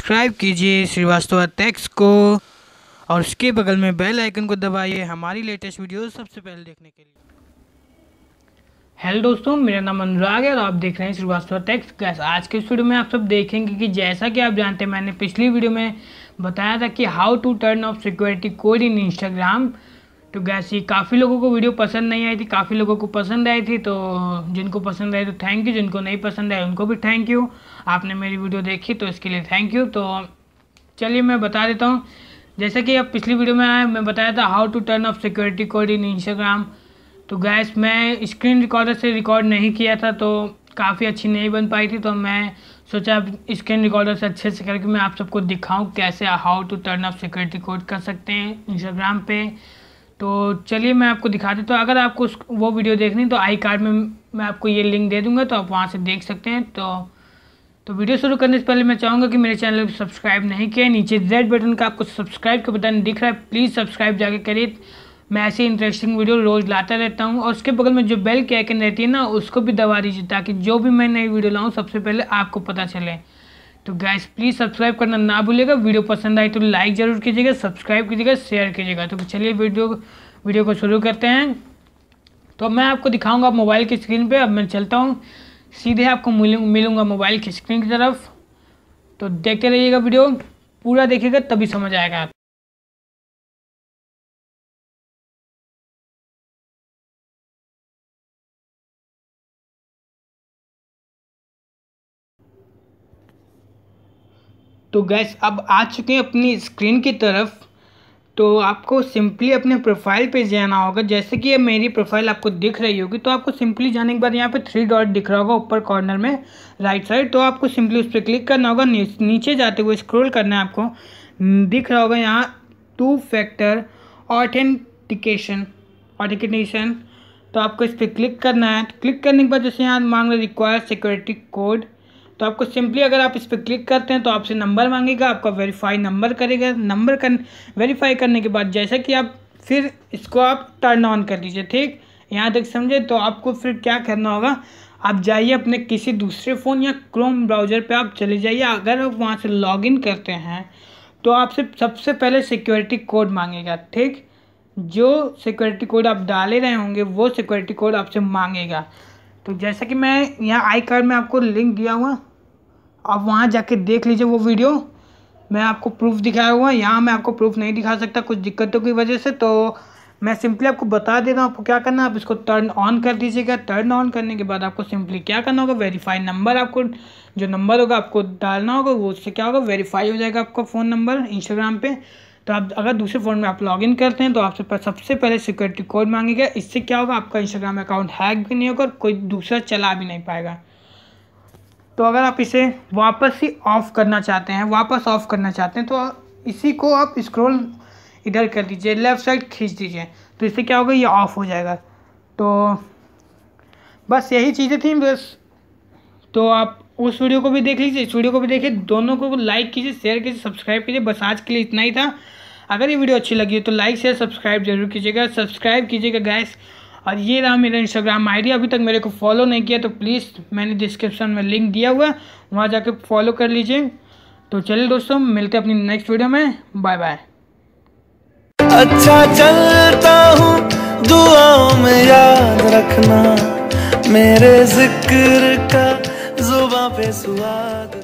Subscribe कीजिए Srivastava takes को और उसके बगल में बेल आइकन को दबाइए हमारी लेटेस्ट वीडियो सबसे पहले देखने के लिए। हेलो दोस्तों, मेरा नाम अनुराग है और आप देख रहे हैं श्रीवास्तव टेक्स। गैस आज के इस वीडियो में आप सब देखेंगे कि जैसा कि आप जानते हैं मैंने पिछली वीडियो में बताया था कि how to turn off security code in Instagram. तो गैस ये काफ़ी लोगों को वीडियो पसंद नहीं आई थी, काफ़ी लोगों को पसंद आई थी। तो जिनको पसंद आई तो थैंक यू, जिनको नहीं पसंद आई उनको भी थैंक यू। आपने मेरी वीडियो देखी तो इसके लिए थैंक यू। तो चलिए मैं बता देता हूँ। जैसे कि अब पिछली वीडियो में मैं बताया था how to turn off security code in Instagram. तो गैस मैं स्क्रीन रिकॉर्डर से रिकॉर्ड नहीं किया था तो काफ़ी अच्छी नहीं बन पाई थी। तो मैं सोचा अब स्क्रीन रिकॉर्डर से अच्छे से करके मैं आप सबको दिखाऊं कैसे how to turn off security code कर सकते हैं इंस्टाग्राम पे। तो चलिए मैं आपको दिखा देता हूँ। अगर आपको वो वीडियो देखनी तो आई कार्ड में मैं आपको ये लिंक दे दूँगा, तो आप वहाँ से देख सकते हैं। तो वीडियो शुरू करने से पहले मैं चाहूँगा कि मेरे चैनल को सब्सक्राइब नहीं किया, नीचे रेड बटन का आपको सब्सक्राइब का बटन दिख रहा है, प्लीज़ सब्सक्राइब जाके करिए। मैं ऐसी इंटरेस्टिंग वीडियो रोज़ लाता रहता हूँ। और उसके बगल में जो बेल की आइकन रहती है ना, उसको भी दबा दीजिए ताकि जो भी मैं नई वीडियो लाऊँ सबसे पहले आपको पता चले। तो गाइस प्लीज़ सब्सक्राइब करना ना भूलिएगा। वीडियो पसंद आई तो लाइक ज़रूर कीजिएगा, सब्सक्राइब कीजिएगा, शेयर कीजिएगा। तो चलिए वीडियो को शुरू करते हैं। तो मैं आपको दिखाऊंगा मोबाइल की स्क्रीन पे। अब मैं चलता हूँ, सीधे आपको मिलूंगा मोबाइल की स्क्रीन की तरफ। तो देखते रहिएगा, वीडियो पूरा देखिएगा तभी समझ आएगा। तो गैस अब आ चुके हैं अपनी स्क्रीन की तरफ। तो आपको सिंपली अपने प्रोफाइल पे जाना होगा। जैसे कि ये मेरी प्रोफाइल आपको दिख रही होगी, तो आपको सिंपली जाने के बाद यहाँ पे 3 डॉट दिख रहा होगा ऊपर कॉर्नर में राइट साइड। तो आपको सिंपली उस पर क्लिक करना होगा। नीचे जाते हुए स्क्रॉल करना है। आपको दिख रहा होगा यहाँ 2 फैक्टर ऑथेंटिकेशन। तो आपको इस पर क्लिक करना है। क्लिक करने के बाद जैसे यहाँ मांग रहे रिक्वायर सिक्योरिटी कोड, तो आपको सिंपली अगर आप इस पर क्लिक करते हैं तो आपसे नंबर मांगेगा, आपका वेरीफाई नंबर करेगा। वेरीफाई करने के बाद जैसा कि आप फिर इसको आप टर्न ऑन कर दीजिए। ठीक, यहाँ तक समझे। तो आपको फिर क्या करना होगा, आप जाइए अपने किसी दूसरे फ़ोन या क्रोम ब्राउज़र पे आप चले जाइए। अगर आप वहाँ से लॉगिन करते हैं तो आपसे सबसे पहले सिक्योरिटी कोड मांगेगा। ठीक, जो सिक्योरिटी कोड आप डाले रहे होंगे वो सिक्योरिटी कोड आपसे मांगेगा। तो जैसा कि मैं यहाँ आई कार्ड में आपको लिंक दिया हुआ, आप वहाँ जाके देख लीजिए वो वीडियो। मैं आपको प्रूफ दिखाया हुआ, यहाँ मैं आपको प्रूफ नहीं दिखा सकता कुछ दिक्कतों की वजह से। तो मैं सिंपली आपको बता दे रहा हूँ आपको क्या करना है। आप इसको टर्न ऑन कर दीजिएगा। टर्न ऑन करने के बाद आपको सिंपली क्या करना होगा, वेरीफाई नंबर, आपको जो नंबर होगा आपको डालना होगा। वो उससे क्या होगा, वेरीफाई हो जाएगा आपका फ़ोन नंबर इंस्टाग्राम पे। तो आप अगर दूसरे फ़ोन में आप लॉगिन करते हैं तो आपसे सबसे पहले सिक्योरिटी कोड मांगेगा। इससे क्या होगा, आपका इंस्टाग्राम अकाउंट हैक भी नहीं होगा और कोई दूसरा चला भी नहीं पाएगा। तो अगर आप इसे वापस ही ऑफ़ करना चाहते हैं, तो इसी को आप स्क्रॉल इधर कर दीजिए, लेफ़्ट साइड खींच दीजिए। तो इससे क्या होगा, ये ऑफ़ हो जाएगा। तो बस यही चीज़ें थी बस। तो आप उस वीडियो को भी देख लीजिए, इस वीडियो को भी देखिए, दोनों को लाइक कीजिए, शेयर कीजिए, सब्सक्राइब कीजिए। बस आज के लिए इतना ही था। अगर ये वीडियो अच्छी लगी हो तो लाइक शेयर सब्सक्राइब जरूर कीजिएगा, सब्सक्राइब कीजिएगा गैस। और ये रहा मेरा इंस्टाग्राम आईडी। अभी तक मेरे को फॉलो नहीं किया तो प्लीज़ मैंने डिस्क्रिप्शन में लिंक दिया हुआ है, वहाँ जाके फॉलो कर लीजिए। तो चलिए दोस्तों, मिलते हैं अपनी नेक्स्ट वीडियो में। Bye bye. अच्छा चलता हूँ, दुआओं में याद रखना, मेरे जिक्र का जुबां पे स्वाद।